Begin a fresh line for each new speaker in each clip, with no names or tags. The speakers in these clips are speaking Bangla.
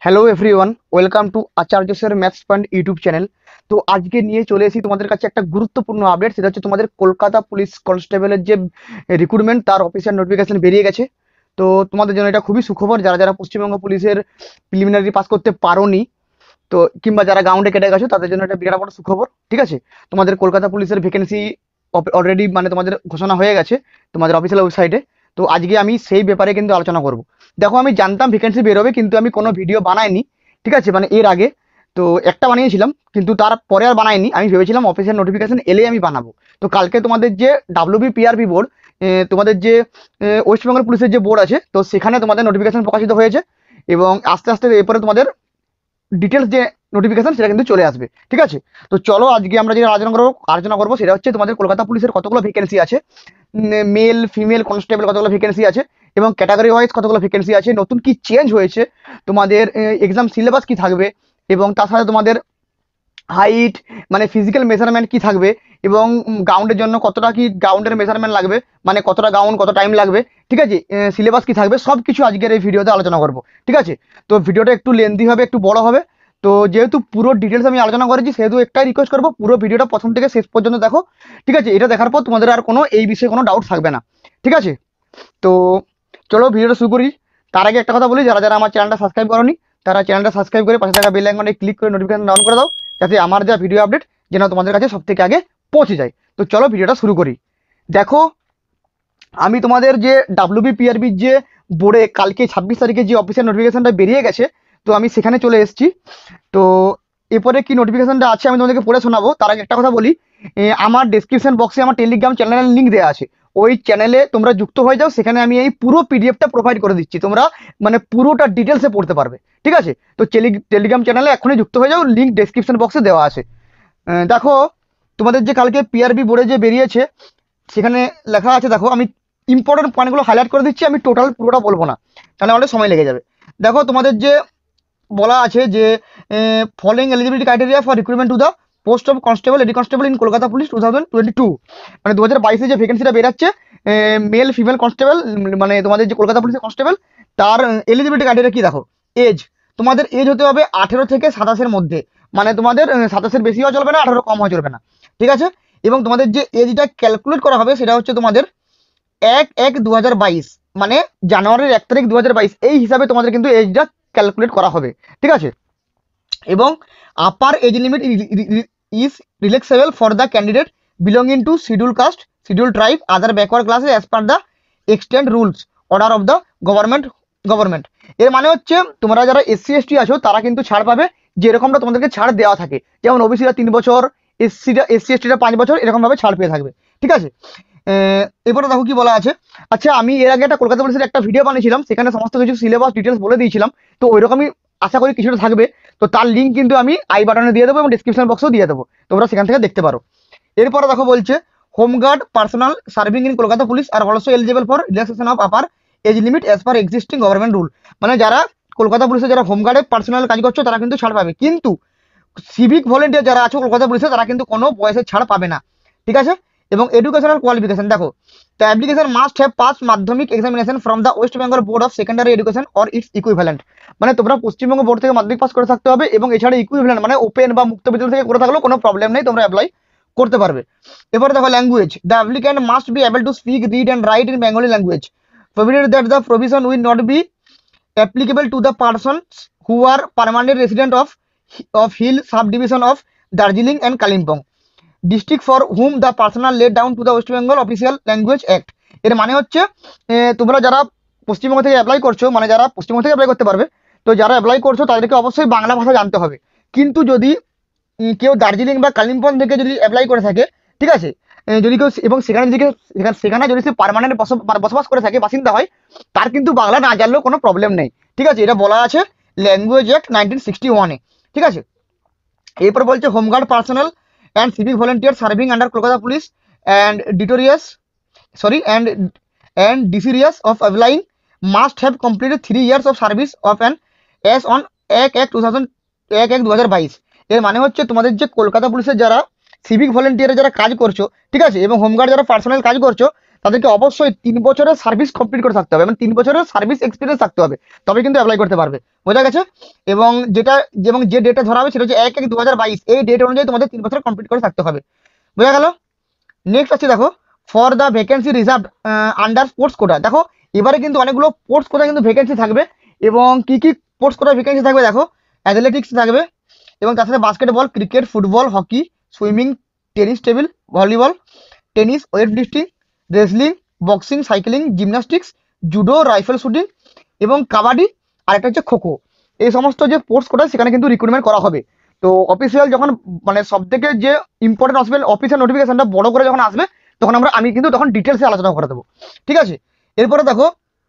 Hello everyone, welcome to Acharya sir maths point YouTube channel. তো আজকে নিয়ে চলে এসেছি তোমাদের কাছে একটা গুরুত্বপূর্ণ আপডেট। সেটা হচ্ছে তোমাদের কলকাতা পুলিশ কনস্টেবলের যে রিক্রুটমেন্ট, তার অফিসিয়াল নোটিফিকেশন বেরিয়ে গেছে। তো তোমাদের জন্য এটা খুবই সুখবর, যারা যারা পশ্চিমবঙ্গ পুলিশের প্রিলিমিনারি পাস করতে পারোনি, তো কিংবা যারা গ্রাউন্ডে কেটে গেছো, তাদের জন্য এটা বিরাট বড় সুখবর। ঠিক আছে, তোমাদের কলকাতা পুলিশের ভ্যাকেন্সি অলরেডি মানে তোমাদের ঘোষণা হয়ে গেছে তোমাদের অফিসিয়াল ওয়েবসাইটে। তো আজকে আমি সেই ব্যাপারে কিন্তু আলোচনা করব। দেখো, আমি জানতাম ভ্যাকেন্সি বেরোবে, কিন্তু আমি কোনো ভিডিও বানাইনি। ঠিক আছে, মানে এর আগে তো একটা বানিয়েছিলাম, কিন্তু তারপরে আর বানাইনি। আমি ভেবেছিলাম অফিসিয়াল নোটিফিকেশন এলেই আমি বানাবো। তো কালকে তোমাদের যে WBPRB বোর্ড, তোমাদের যে ওয়েস্ট বেঙ্গল পুলিশের যে বোর্ড আছে, তো সেখানে তোমাদের নোটিফিকেশন প্রকাশিত হয়েছে। এবং আস্তে আস্তে এরপরে তোমাদের ডিটেলস যে নোটিফিকেশন সেটা কিন্তু চলে আসবে। ঠিক আছে, তো চলো আজকে আমরা যেটা আলোচনা করবো সেটা হচ্ছে তোমাদের কলকাতা পুলিশের কতগুলো ভ্যাকেন্সি আছে, মেল ফিমেল কনস্টেবল কতগুলো ভ্যাকেন্সি আছে, এবং ক্যাটাগরি ওয়াইজ কতগুলো ভ্যাকেন্সি আছে, নতুন কি চেঞ্জ হয়েছে, তোমাদের এক্সাম সিলেবাস কি থাকবে, এবং তার সাথে তোমাদের হাইট মানে ফিজিক্যাল মেজারমেন্ট কি থাকবে, এবং গ্রাউন্ডের জন্য কতটা কি গ্রাউন্ডের মেজারমেন্ট লাগবে, মানে কতটা গ্রাউন্ড কত টাইম লাগবে। ঠিক আছে, সিলেবাস কি থাকবে, সব কিছু আজকের এই ভিডিওতে আলোচনা করব। ঠিক আছে, তো ভিডিওটা একটু লেন্দি হবে, একটু বড় হবে। তো যেহেতু পুরো ডিটেলস আমি আলোচনা করেছি, সেহেতু একটাই রিকোয়েস্ট করবো, পুরো ভিডিওটা প্রথম থেকে শেষ পর্যন্ত দেখো। ঠিক আছে, এটা দেখার পর তোমাদের আর কোনো এই বিষয়ে কোনো ডাউট থাকবে না। ঠিক আছে, তো চলো ভিডিওটা শুরু করি। তার আগে একটা কথা বলি, যারা যারা আমার চ্যানেলটা সাবস্ক্রাইব করনি, তারা চ্যানেলটা সাবস্ক্রাইব করে পাশে থাকা বেল আইকনে ক্লিক করে নোটিফিকেশন ডাউন করে দাও, যাতে আমার যা ভিডিও আপডেট যেন তোমাদের কাছে সব থেকে আগে পৌঁছে যায়। তো চলো ভিডিওটা শুরু করি। দেখো, আমি তোমাদের যে WBPRBর যে বোর্ডে কালকে 26 তারিখে যে অফিসিয়াল নোটিফিকেশনটা বেরিয়ে গেছে, তো আমি সেখানে চলে এসেছি। তো এরপরে কি নোটিফিকেশনটা আছে আমি তোমাদেরকে পড়ে শোনাবো। তার আগে একটা কথা বলি, আমার ডেসক্রিপশন বক্সে আমার টেলিগ্রাম চ্যানেলের লিঙ্ক দেওয়া আছে। ওই চ্যানেলে তোমরা যুক্ত হয়ে যাও, সেখানে আমি এই পুরো পিডিএফটা প্রোভাইড করে দিচ্ছি, তোমরা মানে পুরোটা ডিটেলসে পড়তে পারবে। ঠিক আছে, তো টেলিগ্রাম চ্যানেলে এখনই যুক্ত হয়ে যাও, লিঙ্ক ডেসক্রিপশন বক্সে দেওয়া আছে। দেখো, তোমাদের যে কালকে পিআরবি বোর্ডে যে বেরিয়েছে, সেখানে লেখা আছে, দেখো আমি ইম্পর্টেন্ট পয়েন্টগুলো হাইলাইট করে দিচ্ছি, আমি টোটাল পুরোটা বলবো না, তাহলে অনেক সময় লেগে যাবে। দেখো, তোমাদের যে বলা আছে যে following eligibility criteria for recruitment to the post of constable এডি কনস্টেবল ইন কলকাতা পুলিশ 2022, মানে 2022 যে ভ্যাকেন্সিটা বেরাচ্ছে, মেল ফিমেল কনস্টেবল, মানে তোমাদের যে কলকাতা পুলিশের কনস্টেবল, তার এলিজিবিলিটি ক্রাইটেরিয়া কি দেখো। এজ, তোমাদের এজ হতে হবে 18 থেকে 27-এর মধ্যে, মানে তোমাদের 27-এর বেশিও চলবে না, 18 কম হয়ে চলবে না। ঠিক আছে, এবং তোমাদের যে এজটা ক্যালকুলেট করা হবে সেটা হচ্ছে তোমাদের 1/1/2022, মানে জানুয়ারির 1 তারিখ 2022, এই হিসাবে তোমাদের কিন্তু এজটা ক্যালকুলেট করা হবে। ঠিক আছে, এবং upper age limit is relaxable for the candidate belonging to schedule caste, schedule tribe, other backward classes as per the extend rules order of the government. এর মানে হচ্ছে তোমরা যারা SC ST আছো তারা কিন্তু ছাড় পাবে, যেরকমটা তোমাদেরকে ছাড় দেওয়া থাকে, যেমন ওবিসিরা 3 বছর, SC ST 5 বছর, এরকম ভাবে ছাড় পেয়ে থাকবে। ঠিক আছে, এবারে দেখো কি বলা আছে। আচ্ছা, আমি এর আগে একটা কলকাতা পুলিশের একটা ভিডিও বানিয়েছিলাম, সেখানে সমস্ত কিছু সিলেবাস ডিটেলস বলে দিয়েছিলাম। তো ওইরকমই আশা করি কিছুটা থাকবে। তো তার লিঙ্ক কিন্তু আমি আই বাটনে দিয়ে দেবো এবং ডিসক্রিপশন বক্সেও দিয়ে দেবো, তোমরা সেখান থেকে দেখতে পারো। এরপরে দেখো বলছে, home guard personal serving in Kolkata police are also eligible for relaxation of upper age limit as per existing government rule. মানে যারা কলকাতা পুলিশে যারা হোমগার্ডে পার্সোনাল কাজ করছো তারা কিন্তু ছাড় পাবে, কিন্তু সিভিক ভলেন্টিয়ার যারা আছে কলকাতা পুলিশে তারা কিন্তু কোনো বয়সের ছাড় পাবে না। ঠিক আছে, এবং এডুকেশনাল কোয়ালিফিকেশন দেখো, the application must have pass Madhyamik examination from the West Bengal board of secondary education or its equivalent. মানে তোমরা পশ্চিমবঙ্গ বোর্ড থেকে মাধ্যমিক পাস করে থাকতে হবে, এবং এছাড়া ইকুইভ্যালেন্ট মানে ওপেন বা মুক্ত বিদ্যালয় থেকে করে থাকলেও কোনো প্রবলেম নেই, তোমরা অ্যাপ্লাই করতে পারবে। এবারে দেখো language, the applicant must be able to speak read and write in Bengali language, provided that the provision will not be applicable to the persons who are permanent resident of Hill subdivision of Darjeeling and Kalimpong district for whom the personal laid down to the West Bengal Official Language Act। এর মানে হচ্ছে তোমরা যারা পশ্চিমবঙ্গ থেকে অ্যাপ্লাই করছো, মানে যারা পশ্চিমবঙ্গ থেকে অ্যাপ্লাই করতে পারবে, তো যারা অ্যাপ্লাই করছো তাদেরকে অবশ্যই বাংলা ভাষা জানতে হবে। কিন্তু যদি কেউ দার্জিলিং বা কালিম্পং থেকে যদি অ্যাপ্লাই করে থাকে, ঠিক আছে, যদি কেউ এবং সেখানে যদি সে পার্মানেন্ট বসবাস করে থাকে, বাসিন্দা হয়, তার কিন্তু বাংলা না জানলেও কোনো প্রবলেম নেই। ঠিক আছে, এটা বলা আছে ল্যাঙ্গুয়েজ অ্যাক্ট 1961-এ। ঠিক আছে, এরপর বলছে home guard personal and civic volunteer serving under Kolkata police and desirous of applying must have completed 3 years of service of an S on 1/1/2022। এর মানে হচ্ছে তোমাদের যে কলকাতা পুলিশের যারা সিভিক ভলেন্টিয়ারে যারা কাজ করছো, ঠিক আছে, এবং হোমগার্ড যারা পার্সোনাল কাজ করছো, তাদেরকে অবশ্যই 3 বছরের সার্ভিস কমপ্লিট করে থাকতে হবে, মানে 3 বছরের সার্ভিস এক্সপিরিয়েন্স থাকতে হবে, তবে কিন্তু অ্যাপ্লাই করতে পারবে। বোঝা গেছে? এবং যে ডেটটা ধরা হবে সেটা হচ্ছে 1/1/2022, এই ডেট অনুযায়ী তোমাদের 3 বছর কমপ্লিট করে থাকতে হবে। বোঝা গেল? নেক্সট আছে দেখো, for the vacancy reserve under sports quota. দেখো এবারে কিন্তু অনেকগুলো স্পোর্টস কোটা কিন্তু ভ্যাকেন্সি থাকবে, এবং কি কি স্পোর্টস কোটা ভ্যাকেন্সি থাকবে দেখো, অ্যাথলেটিক্স থাকবে, এবং তার সাথে basketball, cricket, football, hockey, swimming, tennis table, volleyball, tennis, weightlifting, wrestling, boxing, cycling, gymnastics, judo, rifle shooting এবং কাবাডি, আর একটা হচ্ছে খোখো। এই সমস্ত যে স্পোর্টস কোটা সেখানে কিন্তু রিক্রুটমেন্ট করা হবে। তো অফিসিয়াল যখন মানে সব থেকে যে ইম্পর্টেন্ট অফিসিয়াল নোটিফিকেশনটা বড় করে যখন আসবে, তখন আমি কিন্তু তখন ডিটেলসে আলোচনা করে দেবো। ঠিক আছে? এরপরে দেখো,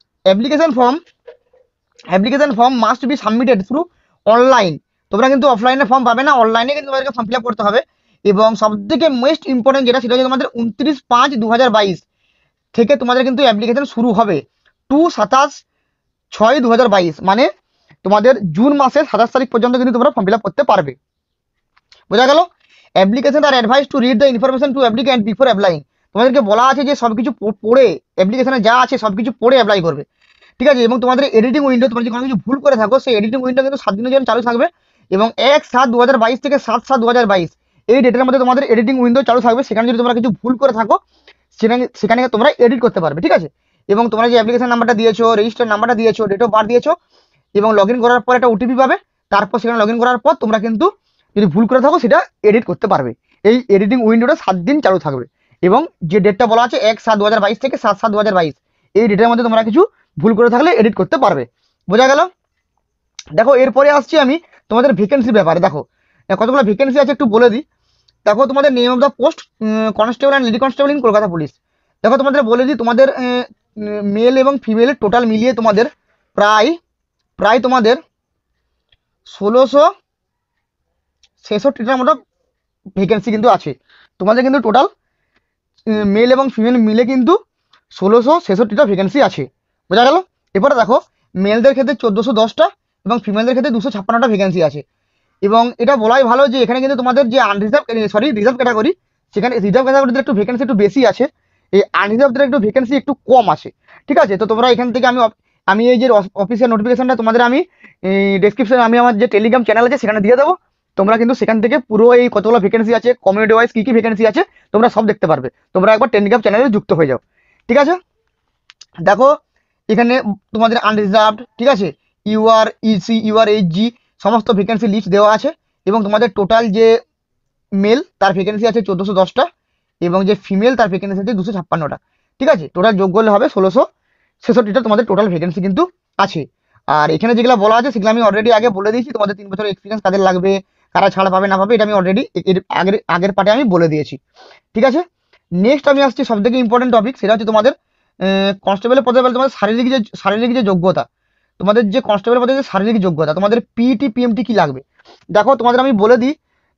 application form must be submitted through online. তোমরা কিন্তু অফলাইনে ফর্ম পাবে না, অনলাইনে কিন্তু তোমাদেরকে ফর্ম ফিল আপ করতে হবে। এবং সব থেকে মোস্ট ইম্পর্টেন্ট যেটা, সেটা হচ্ছে তোমাদের 29/5/2022 থেকে তোমাদের কিন্তু অ্যাপ্লিকেশন শুরু হবে টু 27/6/2022, মানে তোমাদের জুন মাসের 27 তারিখ পর্যন্ত কিন্তু তোমরা ফর্ম ফিল আপ করতে পারবে। বোঝা গেল? Application are advise to read the information to applicant before applying. তোমাদেরকে বলা আছে যে সবকিছু পড়ে, অ্যাপ্লিকেশনে যা আছে সবকিছু পড়ে অ্যাপ্লাই করবে। ঠিক আছে? এবং তোমাদের এডিটিং উইন্ডো, তোমরা যদি কোনো কিছু ভুল করে থাকো, সেই এডিটিং উইন্ডো কিন্তু 7 দিনের জন্য চালু থাকবে। এবং 1/7/2022 থেকে 7/7/2022 এই ডেটের মধ্যে তোমাদের এডিটিং উইন্ডো চালু থাকবে। সেখানে যদি তোমরা কিছু ভুল করে থাকো, সেখানে তোমরা এডিট করতে পারবে। ঠিক আছে? এবং তোমরা যে অ্যাপ্লিকেশন নাম্বারটা দিয়েছো, রেজিস্টার নাম্বারটা দিয়েছো, ডেট অফ বার্থ দিয়েছো, এবং লগ ইন করার পর একটা ওটিপি পাবে। তারপর সেখানে লগ ইন করার পর তোমরা কিন্তু যদি ভুল করে থাকো সেটা এডিট করতে পারবে। এই এডিটিং উইন্ডোটা 7 দিন চালু থাকবে। এবং যে ডেটটা বলা আছে 1/7/2022 থেকে 7/7/2022, এই ডেটের মধ্যে তোমরা কিছু ভুল করে থাকলে এডিট করতে পারবে। বোঝা গেল? দেখো এরপরে আসছি আমি তোমাদের ভ্যাকেন্সির ব্যাপারে। দেখো কতগুলো ভ্যাকেন্সি আছে একটু বলে দিই। দেখো তোমাদের name of the post constable and lady constable in Kolkata police. দেখো তোমাদের বলে দিই, তোমাদের মেল এবং ফিমেল টোটাল মিলিয়ে তোমাদের প্রায় তোমাদের 1666টার মতো ভ্যাকেন্সি কিন্তু আছে। তোমাদের কিন্তু টোটাল মেল এবং ফিমেল মিলে কিন্তু 1666টা ভ্যাকেন্সি আছে। বোঝা গেল? এরপরে দেখো, মেলদের ক্ষেত্রে 1410টা এবং ফিমেলদের ক্ষেত্রে 256টা ভ্যাকেন্সি আছে। এবং এটা বলাই ভালো যে এখানে কিন্তু তোমাদের যে রিজার্ভ ক্যাটাগরি, সেখানে রিজার্ভ ক্যাটাগরিতে একটু ভ্যাকেন্সি একটু বেশি আছে, এই আনরিজার্ভদের একটু ভ্যাকেন্সি একটু কম আছে। ঠিক আছে? তো তোমরা এখান থেকে আমি এই যে অফিসিয়াল নোটিফিকেশনটা তোমাদের আমি ডেসক্রিপশনে আমি আমার যে টেলিগ্রাম চ্যানেল আছে সেখানে দিয়ে দেবো। তোমরা কিন্তু সেখান থেকে পুরো এই কতগুলো ভ্যাকেন্সি আছে, কমিউনিটি ওয়াইজ কি কি ভ্যাকেন্সি আছে, তোমরা সব দেখতে পারবে। তোমরা একবার টেলিগ্রাম চ্যানেলে যুক্ত হয়ে যাও। ঠিক আছে? দেখো এখানে তোমাদের আনরিজার্ভড, ঠিক আছে, ইউআর, ইসি, ইউআর, এইচজি সমস্ত ভ্যাকেন্সি লিস্ট দেওয়া আছে। এবং তোমাদের টোটাল যে মেল তার ভ্যাকেন্সি আছে 1410টা, এবং যে ফিমেল তার ভ্যাকেন্সি আছে 256টা। ঠিক আছে? টোটাল যোগ করলে হবে 1666টা তোমাদের টোটাল ভ্যাকেন্সি কিন্তু আছে। আর এখানে যেগুলো বলা আছে সেগুলো আমি অলরেডি আগে বলে দিয়েছি, তোমাদের 3 বছরের এক্সপিরিয়েন্স কাদের লাগবে, কারা ছাড় পাবে না পাবে, এটা আমি অলরেডি এর আগের পার্টে আমি বলে দিয়েছি। ঠিক আছে? নেক্সট আমি আসছি সব থেকে ইম্পর্টেন্ট টপিক, সেটা হচ্ছে তোমাদের কনস্টেবলের পদে বলে তোমাদের শারীরিক যে যোগ্যতা, তোমাদের যে কনস্টেবল পদে যে শারীরিক যোগ্যতা, তোমাদের পিইটি পিএমটি কি লাগবে। দেখো তোমাদের আমি বলে দিই,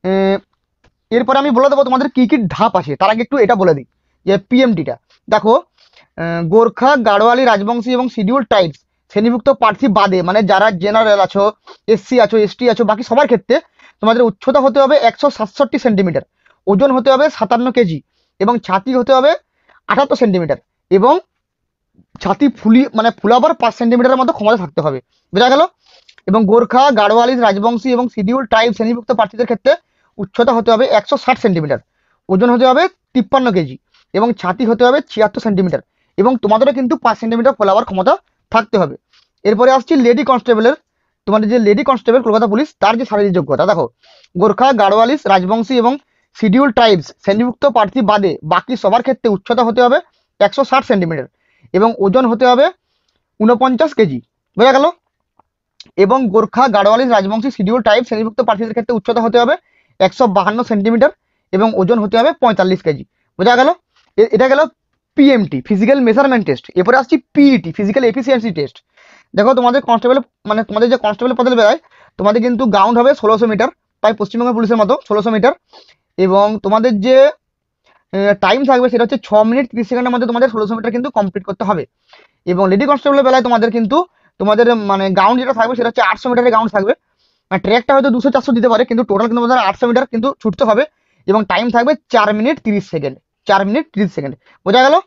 এরপরে আমি বলে দেবো তোমাদের কি কি ধাপ আছে। তার আগে একটু এটা বলে দিই যে পিএমটিটা দেখো, গোর্খা, গাড়োয়ালি, রাজবংশী এবং শিডিউল ট্রাইবস শ্রেণীভুক্ত প্রার্থী বাদে, মানে যারা জেনারেল আছো, এসসি আছো, এসটি আছো, বাকি সবার ক্ষেত্রে তোমাদের উচ্চতা হতে হবে 167 সেন্টিমিটার, ওজন হতে হবে 57 কেজি, এবং ছাতি হতে হবে 78 সেন্টিমিটার, এবং ছাতি ফুলাবার 5 সেন্টিমিটারের মতো ক্ষমতা থাকতে হবে। বোঝা গেল? এবং গোর্খা, গাড়োয়ালি, রাজবংশী এবং শিডিউল ট্রাইব শ্রেণীভুক্ত প্রার্থীদের ক্ষেত্রে উচ্চতা হতে হবে 160 সেন্টিমিটার, ওজন হতে হবে 53 কেজি, এবং ছাতি হতে হবে 76 সেন্টিমিটার, এবং তোমাদেরও কিন্তু 5 সেন্টিমিটার ফোলাবার ক্ষমতা থাকতে হবে। এরপরে আসছি লেডি কনস্টেবলের, তোমাদের যে লেডি কনস্টেবল কলকাতা পুলিশ তার যে শারীরিক যোগ্যতা। দেখো গোর্খা, গাড়োয়ালিস, রাজবংশী এবং শিডিউল ট্রাইবস শ্রেণীভুক্ত প্রার্থী বাদে বাকি সবার ক্ষেত্রে উচ্চতা হতে হবে 160 সেন্টিমিটার, এবং ওজন হতে হবে 49 কেজি। বোঝা গেল? এবং গোর্খা, গাড়োয়ালিস, রাজবংশী, শিডিউল ট্রাইব শ্রেণীভুক্ত প্রার্থীদের ক্ষেত্রে উচ্চতা হতে হবে 152 সেন্টিমিটার, এবং ওজন হতে হবে 45 কেজি। বোঝা গেল? এটা গেল পিএমটি, ফিজিক্যাল মেজারমেন্ট টেস্ট। এরপরে আসছি পিইটি, ফিজিক্যাল এফিসিয়েন্সি টেস্ট। দেখো তোমাদের কনস্টেবল, মানে তোমাদের যে কনস্টেবল পদের বেলায় তোমাদের কিন্তু গ্রাউন্ড হবে 1600 মিটার, প্রায় পশ্চিমবঙ্গ পুলিশের মতো 1600 মিটার। এবং তোমাদের যে টাইম থাকবে সেটা হচ্ছে 6 মিনিট 30 সেকেন্ডের মধ্যে তোমাদের 1600 মিটার কিন্তু কমপ্লিট করতে হবে। এবং লেডি কনস্টেবলের বেলায় তোমাদের কিন্তু তোমাদের মানে গ্রাউন্ড যেটা থাকবে সেটা হচ্ছে 800 মিটারের গ্রাউন্ড থাকবে। মানে ট্র্যাকটা হয়তো 200-400 দিতে পারে, কিন্তু টোটাল কিন্তু তোমাদের 800 মিটার কিন্তু ছুটতে হবে। এবং টাইম থাকবে 4 মিনিট 30 সেকেন্ড, 4 মিনিট 30 সেকেন্ড। বোঝা গেল?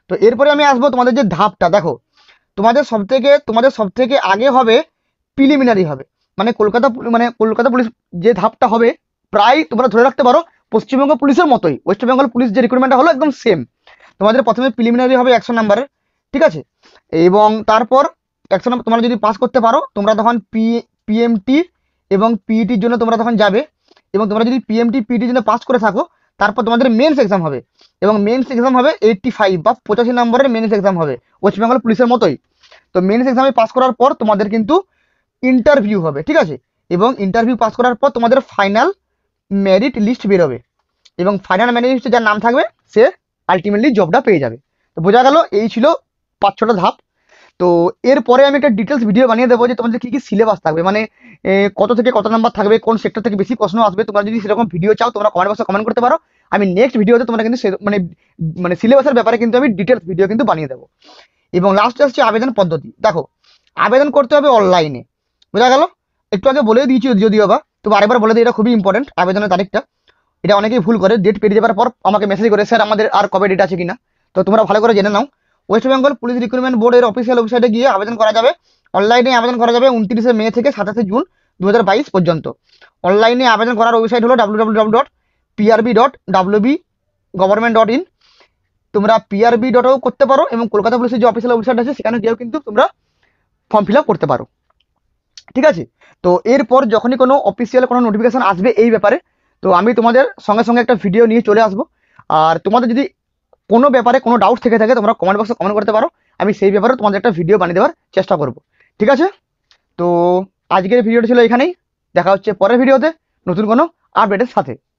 তো এরপরে আমি আসবো তোমাদের যে ধাপটা, দেখো তোমাদের সব থেকে আগে হবে প্রিলিমিনারি হবে, মানে কলকাতা পুলিশ যে ধাপটা হবে প্রায় তোমরা ধরে রাখতে পারো পশ্চিমবঙ্গ পুলিশের মতোই, ওয়েস্ট বেঙ্গল পুলিশ যে রিক্রুটমেন্টটা হলো একদম সেম। তোমাদের প্রথমে প্রিলিমিনারি হবে 100 নম্বরের, ঠিক আছে। এবং তারপর 100 নম্বর তোমরা যদি পাস করতে পারো তোমরা তখন পিএমটি এবং পিইটির জন্য তোমরা তখন যাবে। এবং তোমরা যদি পিএমটি পিইটির জন্য পাস করে থাকো তারপর তোমাদের মেন্স এক্সাম হবে, এবং মেন্স এক্সাম হবে 85 বা 85 নম্বরের মেন্স এক্সাম হবে, ওয়েস্ট বেঙ্গল পুলিশের মতোই। তো মেন্স এক্সামে পাস করার পর তোমাদের কিন্তু ইন্টারভিউ হবে, ঠিক আছে। এবং ইন্টারভিউ পাস করার পর তোমাদের ফাইনাল মেরিট লিস্ট বেরোবে, এবং ফাইনাল মেরিট লিস্টে যার নাম থাকবে সে আলটিমেটলি জবটা পেয়ে যাবে। তো বোঝা গেল এই ছিল 5-6টা ধাপ। তো এরপরে আমি একটা ডিটেলস ভিডিও বানিয়ে দেবো যে তোমাদের কি কি সিলেবাস থাকবে, মানে কত থেকে কত নাম্বার থাকবে, কোন সেক্টর থেকে বেশি প্রশ্ন আসবে। তোমরা যদি সেরকম ভিডিও চাও তোমরা কমেন্ট বক্সে কমেন্ট করতে পারো, আমি নেক্সট ভিডিওতে তোমরা কিন্তু মানে মানে সিলেবাসের ব্যাপারে কিন্তু আমি ডিটেলস ভিডিও কিন্তু বানিয়ে দেবো। এবং লাস্টে আসছে আবেদন পদ্ধতি। দেখো, আবেদন করতে হবে অনলাইনে, বোঝা গেল। একটু আগে বলে দিয়েছি যদিও বা, তবে আরেকবার বলে দিই, এটা খুবই ইম্পর্টেন্ট আবেদনের তারিখটা। এটা অনেকেই ভুল করে, ডেট পেরিয়ে যাবার পর আমাকে মেসেজ করে স্যার আমাদের আর কবে ডেট আছে কিনা। তো তোমরা ভালো করে জেনে নাও, ওয়েস্ট বেঙ্গল পুলিশ রিক্রুটমেন্ট বোর্ডের অফিসিয়াল ওয়েবসাইটে গিয়ে আবেদন করা যাবে। অনলাইনে আবেদন করা যাবে 29শে মে থেকে 27শে জুন 2022 পর্যন্ত। অনলাইনে আবেদন করার ওয়েবসাইট হলো www.prb.wb.government.in। তোমরা prb.ও করতে পারো, এবং কলকাতা পুলিশের যে অফিসিয়াল ওয়েবসাইট আছে সেখানে গিয়েও কিন্তু তোমরা ফর্ম ফিল আপ করতে পারো, ঠিক আছে। তো এরপর যখনই কোনো অফিসিয়াল কোনো নোটিফিকেশন আসবে এই ব্যাপারে, তো আমি তোমাদের সঙ্গে সঙ্গে একটা ভিডিও নিয়ে চলে আসবো। আর তোমাদের যদি কোনো ব্যাপারে কোনো ডাউট থেকে থাকে তোমরা কমেন্ট বক্সে কমেন্ট করতে পারো, আমি সেই ব্যাপারে তোমাদের একটা ভিডিও বানিয়ে দেওয়ার চেষ্টা করব, ঠিক আছে। তো আজকের ভিডিওটা ছিল এখানেই, দেখা হচ্ছে পরের ভিডিওতে নতুন কোনো আপডেটের সাথে।